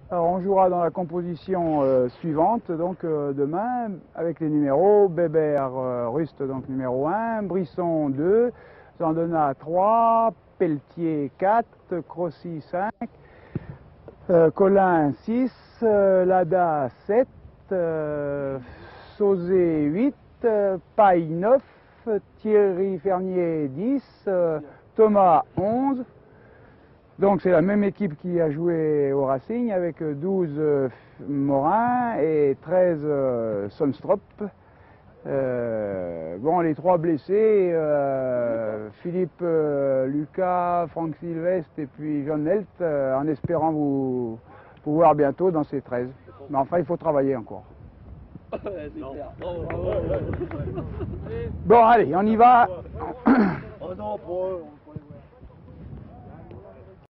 Alors on jouera dans la composition suivante, donc demain, avec les numéros Bébert Rust, donc numéro 1, Brisson 2, Zandona 3, Pelletier 4, Crossy 5, Collin 6, Lada 7, Sauzé 8, Paille 9, Thierry Fernier 10, Thomas 11. Donc c'est la même équipe qui a joué au Racing avec 12 Morin et 13 Sonstrop. Bon, les 3 blessés, Philippe Lucas, Franck Sylvestre et puis John Helt, en espérant vous voir bientôt dans ces 13. Mais enfin, il faut travailler encore. Bon, allez, on y va.